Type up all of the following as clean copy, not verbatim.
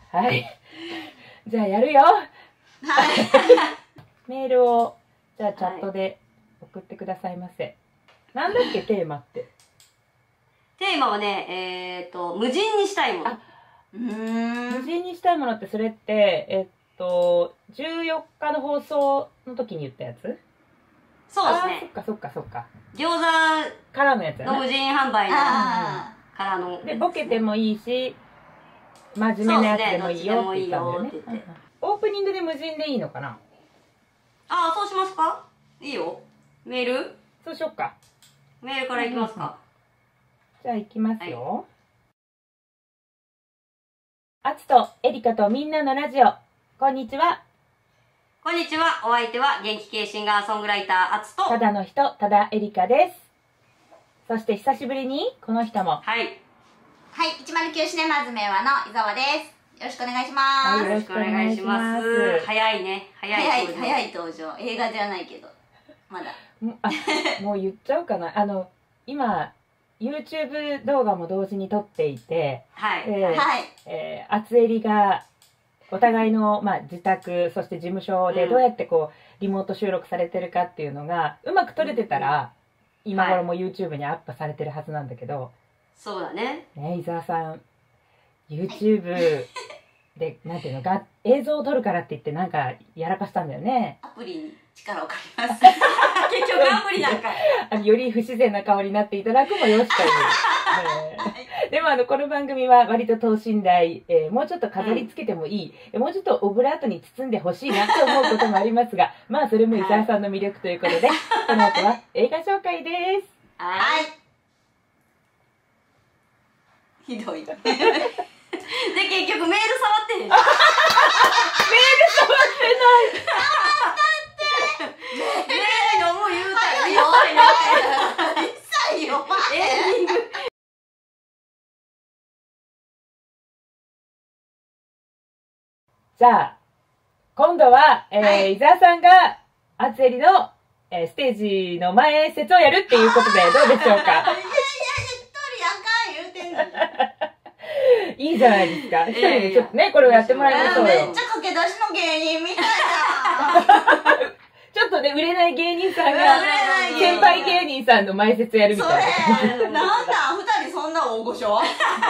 はい。じゃあやるよ。メールを、じゃあチャットで送ってくださいませ。なんだっけ、テーマって。 テーマはね、無人にしたいもの。 無人にしたいものって、それって、14日の放送の時に言ったやつ？ そうですね。 そっかそっかそっか。 餃子からのやつやね。 の無人販売のからの。 で、ボケてもいいし、真面目なやつでもいいよって言ったんだよね。オープニングで無人でいいのかな？ ああ、そうしますか？いいよ。メール？ そうしよっか。 メールからいきますか？ じゃあ行きますよ。あつとエリカとみんなのラジオ。こんにちは。 こんにちは。お相手は元気系シンガーソングライターあつとただの人、ただエリカです。そして久しぶりにこの人も。 はい。 はい、109シネマズ名和の伊沢です。よろしくお願いします。 はい、よろしくお願いします。 早いね。早い登場。映画じゃないけど。まだ。 もう言っちゃうかな。今、YouTube 動画も同時に撮っていて、 はい。 あつえりが、お互いの、自宅、そして事務所でどうやってリモート収録されてるかっていうのが、うまく撮れてたら、今頃も YouTube にアップされてるはずなんだけど、 そうだね。 伊沢さん、YouTube で、なんていうの、映像を撮るからって言ってなんかやらかしたんだよね。 アプリに力を借ります。 結局アプリなんかより不自然な顔になっていただくもよしという。でもこの番組は割と等身大、もうちょっと飾り付けてもいい、もうちょっとオブラートに包んでほしいなと思うこともありますが、それも伊沢さんの魅力ということで、この後は映画紹介です。 はい。ひどい。で、結局メール触ってへん。メール触ってない。 メール読む言うたら一切読まへん。 じゃあ、今度は、伊沢さんが、あつえりの、ステージの前説をやるっていうことで、どうでしょうか？いいじゃないですか。一人でちょっとね、これをやってもらいましょうよ。 めっちゃ駆け出しの芸人みたいな。 ちょっとね、売れない芸人さんが、先輩芸人さんの前説やるみたいな。 それ、なんだ、二人そんな大御所？この後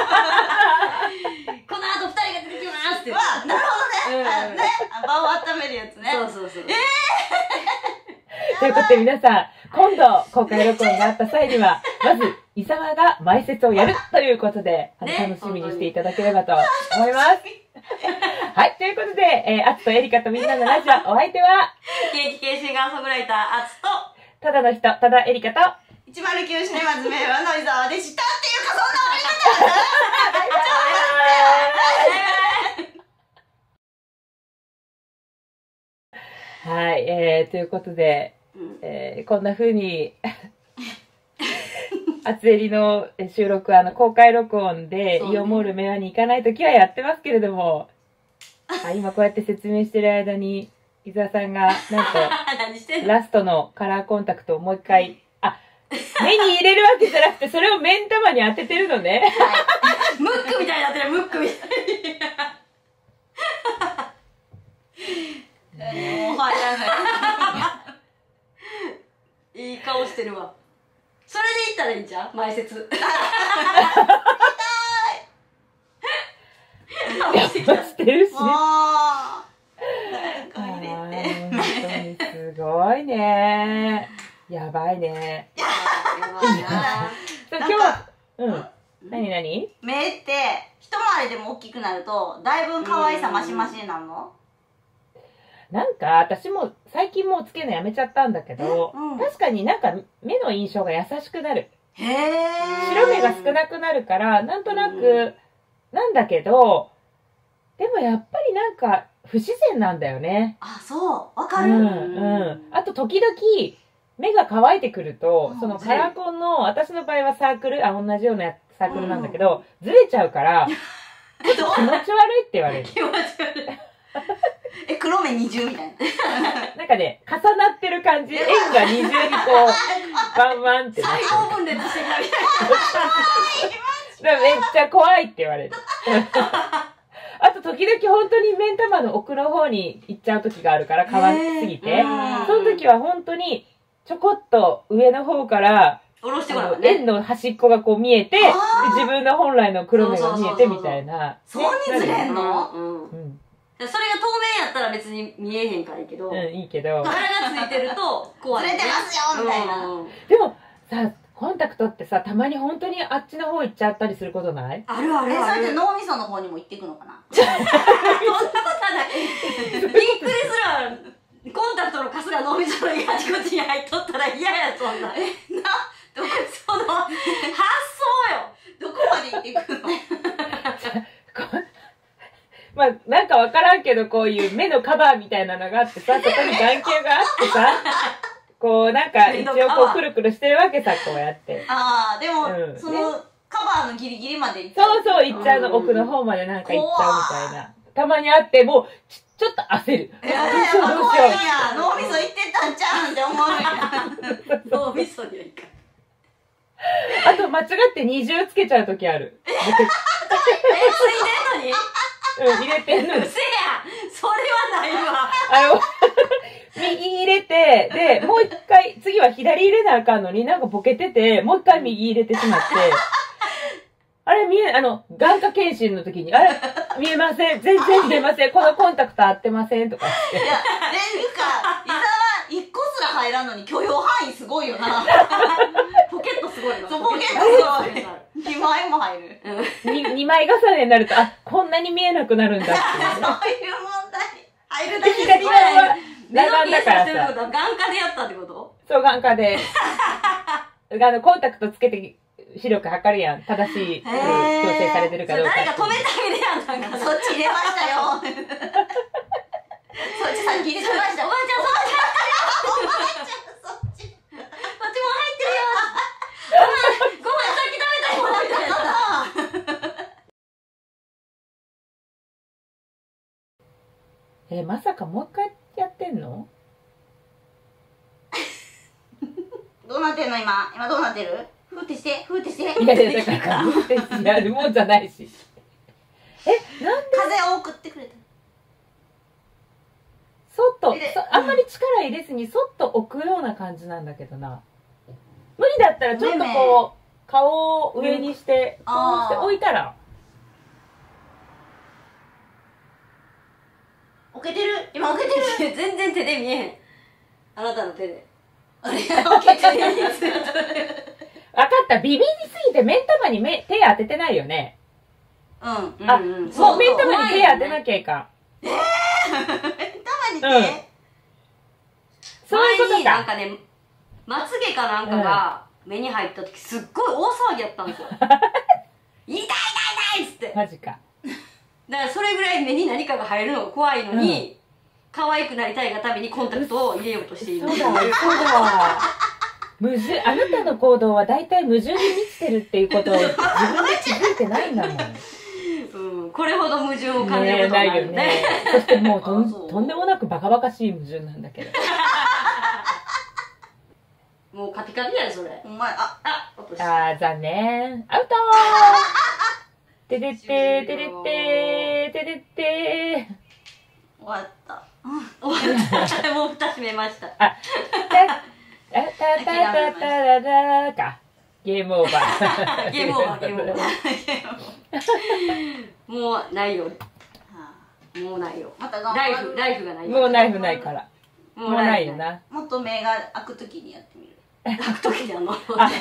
二人が出てきますって。 なるほどね。ね、場を温めるやつね。 そう。 ということで皆さん、今度公開録音があった際には、まず、伊沢が前説をやるということで、楽しみにしていただければと思います。はい、ということで、あつとエリカとみんなのラジオ、お相手は、 元気系シンガーソングライター、あつと、 ただの人、ただエリカと、 109シネマズ名和の伊沢でしたっていうか、そんな終わり方はい、ということで、こんな風に、あつえりの収録、公開録音で、イオンモールメアに行かないときはやってますけれども、今こうやって説明してる間に、伊沢さんが、なんと、ラストのカラーコンタクトをもう一回、目に入れるわけじゃなくて、それを目ん玉に当ててるのね。 ムックみたいになってる、ムックみたいに。もう入らない。いい顔してるわ。それで言ったらいいんじゃん、前説。 してるし。 もう本当にすごいね。やばいね。 やばいな。 今日は、何目って一回りでも大きくなるとだいぶ可愛さマシマシになるの？ なんか私も最近もうつけるのやめちゃったんだけど、確かになんか目の印象が優しくなる。白目が少なくなるからなんとなくなんだけど、でもやっぱりなんか不自然なんだよね。 あ、そう、わかる。 あと時々目が乾いてくると、そのカラコンの、私の場合はサークル、同じようなサークルなんだけど、ずれちゃうから、ちょっと気持ち悪いって言われる。 気持ち悪い。黒目二重みたいな。 なんかね、重なってる感じ。円が二重にバンバンってなってる。 細胞分裂してきたみたいな。 めっちゃ怖いって言われる。あと時々本当に目ん玉の奥の方に行っちゃう時があるから、乾きすぎて。その時は本当に、ちょこっと上の方から、 下ろしてもらうね。 円の端っこがこう見えて、自分の本来の黒目が見えてみたいな。 そうにずれんの？ それが透明やったら別に見えへんからいいけど。 いいけど。 柄がついてると怖い。 ずれてますよみたいな。 でも、さ、コンタクトってさ、たまに本当にあっちの方行っちゃったりすることない？ あるあるある。 それって脳みその方にも行っていくのかな？ そんなことはない。びっくりするわ。コンタクトのカスが脳みそのあちこちに入っとったら嫌や、そんな。その発想よ。 どこまで行っていくの？ まあ、なんかわからんけど、こういう目のカバーみたいなのがあってさ、そこに眼球があってさ、こうなんか一応こうくるくるしてるわけさ、こうやって。 ああ、でも、そのカバーのギリギリまで行っちゃう。 そうそう、行っちゃうの、奥の方までなんか行っちゃうみたいな。たまにあって、もう、ちょっと焦る。 どうしよう。脳みそ行ってたんちゃうんって思うよ。 脳みそにはいかん。 あと、間違って二重つけちゃうときある。 ついでんのに？ 入れてんのに。 うせや！それはないわ。 右入れて、で、もう一回、次は左入れなあかんのになんかボケてて、もう一回右入れてしまって、あれ眼科検診の時に、あれ見えません。全然見えません。このコンタクト合ってませんとか言って。 いや、伊沢一個すら入らんのに許容範囲すごいよな。 ポケットすごいの。 そう、ポケットすごい。2枚も入る。 2枚重ねになると、あ、こんなに見えなくなるんだっていう。 そういう問題。入るだけ左側は裸眼だからさ。 眼科でやったってこと？ そう、眼科で。コンタクトつけて、視力測るやん。正しい、矯正されてるかどうか。 誰か止めてあげてやん、なんか。 そっち入れましたよ。そっちさっき入れてました。 おばあちゃん、 そっち。 こっちも入ってるよ。ごめん、さっき食べたよ、みたいな。 まさかもう一回やってんの？ どうなってんの今どうなってる？ふーってして。 いや、だから、ふーってやるもんじゃないし。なんで？ 風を送ってくれた。 そっと、あんまり力入れずにそっと置くような感じなんだけどな。無理だったらちょっとこう、顔を上にして、こうして置いたら。 置けてる？今置けてる？ 全然手で見えへん。あなたの手で。 あれ、置けてる。 わかった。ビビりすぎて目ん玉に手当ててないよね。そう、目ん玉に手当てなきゃいかん。 目ん玉に手？ そういうことか。 前になんかね、まつげかなんかが目に入った時すっごい大騒ぎやったんですよ。痛いっつって。 マジか。 だからそれぐらい目に何かが入るのが怖いのに、可愛くなりたいがためにコンタクトを入れようとしている。 そうだ。あなたの行動は大体矛盾に満ちてるっていうことを自分で気づいてないんだもん。 これほど矛盾を感じることないよね。 そしてもうとんでもなくバカバカしい矛盾なんだけど。 もうカピカピやでそれ。 お前、 落とした。 残念。アウトー。てでってーてでってーてでってー。 終わった。 終わった。もう蓋閉めました。 たたたたららか。ゲームオーバー。 ゲームオーバー。もうないよ。もうないよ。 また頑張る。 ライフがないよ。 もうナイフないから。もうないよな。 もっと目が開くときにやってみる。 開くときやの。 わかった。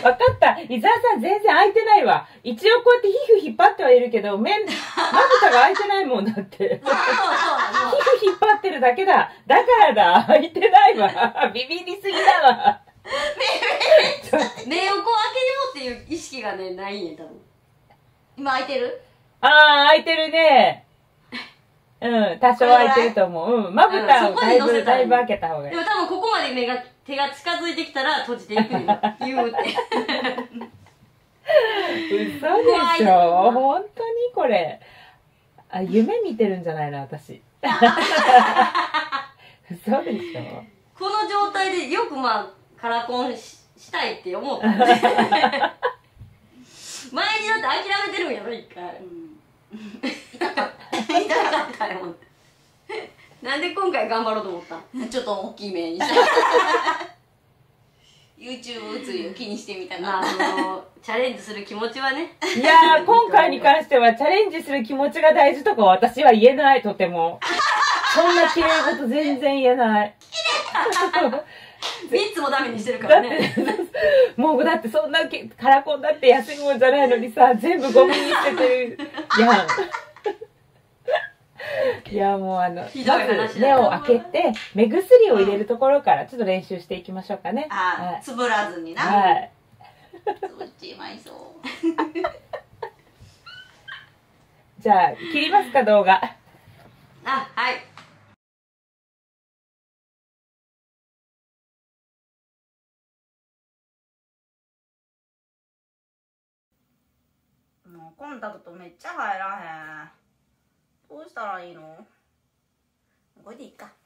伊沢さん全然開いてないわ。一応こうやって皮膚引っ張ってはいるけど、まぶたが開いてないもんだって。皮膚引っ張ってるだけだ。だからだ。開いてないわ。ビビりすぎだわ。 目をこう開けようっていう意識がね、ないんや、多分。 今開いてる？ 開いてるね。多少開いてると思う。まぶたをだいぶ開けた方がいい。 でも多分ここまで手が近づいてきたら閉じていくよ。言うて。 嘘でしょ？本当にこれ。夢見てるんじゃないの私。嘘でしょ？ この状態でよくカラコンしたいって思ったんで。前にだって諦めてるんやろ、一回。 痛かった。 言いたかっ誰もなんで今回頑張ろうと思ったた。ちょっと大きい目にした。YouTube 映りを気にしてみたかった。 チャレンジする気持ちはね。 いやー、今回に関してはチャレンジする気持ちが大事とか私は言えない、とても。そんな綺麗事全然言えない。 3つもダメにしてるからね。 もうだってそんなカラコンだって安いもんじゃないのにさ、全部ゴミに捨ててるやん。いやもうまず目を開けて目薬を入れるところからちょっと練習していきましょうかね。 あ、つぶらずにな。 はい。 つぶっちまいそう。 じゃあ切りますか、動画。 あ、はい。 もうコンタクトめっちゃ入らへん。どうしたらいいの？これでいいか。